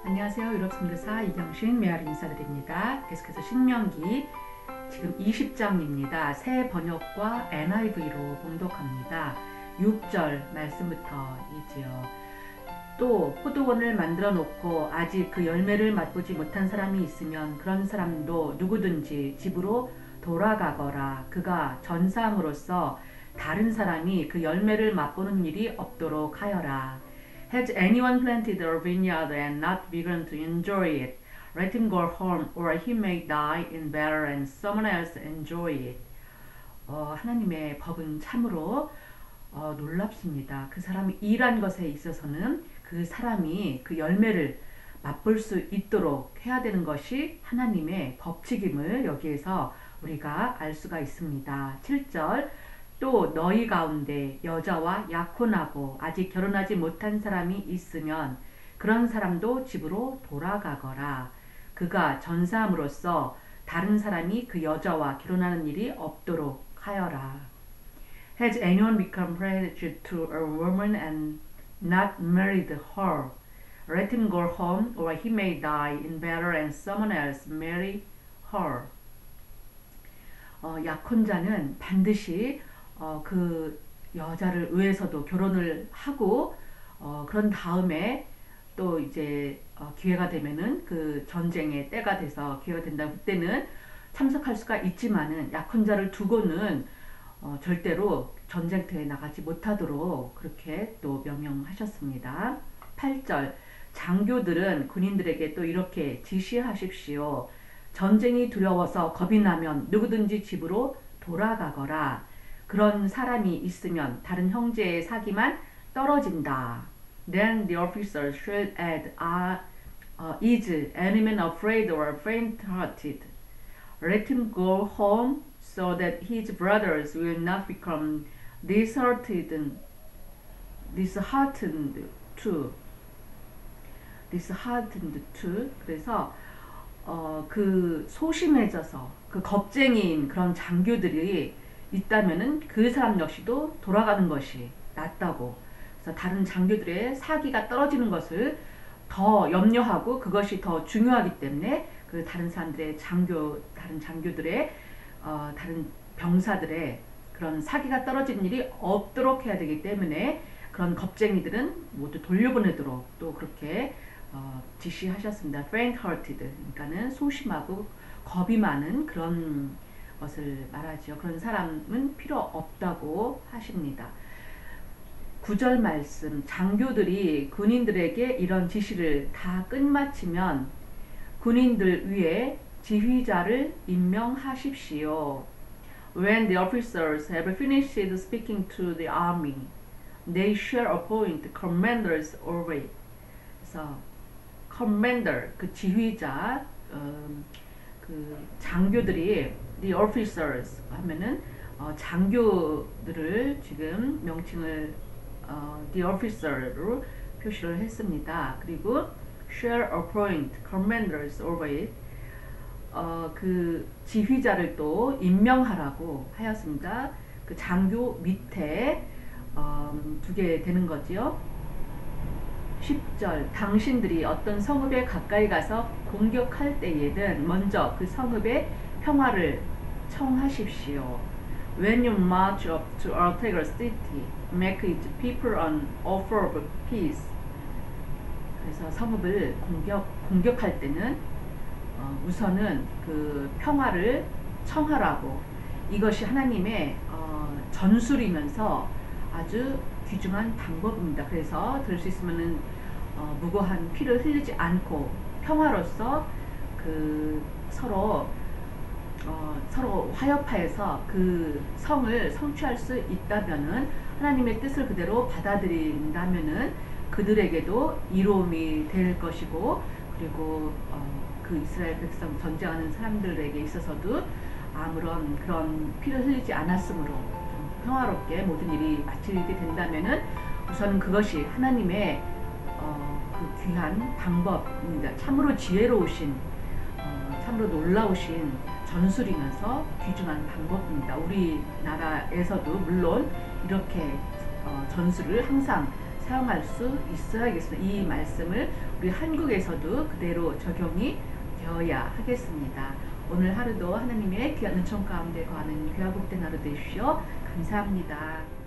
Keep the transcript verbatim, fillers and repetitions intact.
안녕하세요. 유럽 선교사 이경신 메아리 인사드립니다. 계속해서 신명기 지금 이십 장입니다. 새 번역과 엔아이브이로 봉독합니다. 육 절 말씀부터이지요. 또 포도원을 만들어 놓고 아직 그 열매를 맛보지 못한 사람이 있으면 그런 사람도 누구든지 집으로 돌아가거라. 그가 전사함으로써 다른 사람이 그 열매를 맛보는 일이 없도록 하여라. Has anyone planted a vineyard and not begun to enjoy it? Let him go home, or he may die in battle and someone else enjoy it. 어, 하나님의 법은 참으로 어, 놀랍습니다. 그 사람이 일한 것에 있어서는 그 사람이 그 열매를 맛볼 수 있도록 해야 되는 것이 하나님의 법칙임을 여기에서 우리가 알 수가 있습니다. 칠 절 또 너희 가운데 여자와 약혼하고 아직 결혼하지 못한 사람이 있으면 그런 사람도 집으로 돌아가거라. 그가 전사함으로써 다른 사람이 그 여자와 결혼하는 일이 없도록 하여라. Has anyone become pledged to a woman and not married her? Let him go home, or he may die in battle and someone else marry her. 어, 약혼자는 반드시 어, 그 여자를 위해서도 결혼을 하고 어, 그런 다음에 또 이제 어, 기회가 되면은 그 전쟁의 때가 돼서 기회가 된다 그때는 참석할 수가 있지만은 약혼자를 두고는 어, 절대로 전쟁터에 나가지 못하도록 그렇게 또 명령하셨습니다. 팔 절 장교들은 군인들에게 또 이렇게 지시하십시오. 전쟁이 두려워서 겁이 나면 누구든지 집으로 돌아가거라. 그런 사람이 있으면 다른 형제의 사기만 떨어진다. Then the officers should add, uh, uh, is any man afraid or faint-hearted? Let him go home so that his brothers will not become disheartened, disheartened too. disheartened too. 그래서 어, 그 소심해져서 그 겁쟁이인 그런 장교들이 있다면은 그 사람 역시도 돌아가는 것이 낫다고. 그래서 다른 장교들의 사기가 떨어지는 것을 더 염려하고 그것이 더 중요하기 때문에 그 다른 사람들의 장교, 다른 장교들의 어, 다른 병사들의 그런 사기가 떨어지는 일이 없도록 해야 되기 때문에 그런 겁쟁이들은 모두 돌려보내도록 또 그렇게 어, 지시하셨습니다. faint-hearted, 그러니까는 소심하고 겁이 많은 그런 것을 말하죠. 그런 사람은 필요 없다고 하십니다. 구 절 말씀, 장교들이 군인들에게 이런 지시를 다 끝마치면 군인들 위에 지휘자를 임명하십시오. When the officers have finished speaking to the army, they shall appoint commanders over it. 그래서 commander, 그 지휘자, 음, 그 장교들이 the officers 하면은 어, 장교들을 지금 명칭을 어, the officer로 표시를 했습니다. 그리고 shall appoint commanders over it. 어, 그 지휘자를 또 임명하라고 하였습니다. 그 장교 밑에 어, 두게 되는 거지요. 십 절 당신들이 어떤 성읍에 가까이 가서 공격할 때에는 먼저 그 성읍의 평화를 청하십시오. When you march up to attack a city, make its people an offer of peace. 그래서 성읍을 공격, 공격할 때는 어, 우선은 그 평화를 청하라고. 이것이 하나님의 어, 전술이면서 아주 귀중한 방법입니다. 그래서 될 수 있으면은 어, 무고한 피를 흘리지 않고 평화로서 그 서로 어, 서로 화협하여서 그 성을 성취할 수 있다면은 하나님의 뜻을 그대로 받아들인다면은 그들에게도 이로움이 될 것이고 그리고 어, 그 이스라엘 백성 전쟁하는 사람들에게 있어서도 아무런 그런 피를 흘리지 않았으므로 평화롭게 모든 일이 마치게 된다면은 우선 그것이 하나님의 어, 그 귀한 방법입니다. 참으로 지혜로우신 어, 참으로 놀라우신 전술이면서 귀중한 방법입니다. 우리나라에서도 물론 이렇게 어, 전술을 항상 사용할 수 있어야겠습니다. 이 말씀을 우리 한국에서도 그대로 적용이 되어야 하겠습니다. 오늘 하루도 하나님의 귀한 은총 가운데 거하는 귀하복된 하루 되십시오. 감사합니다.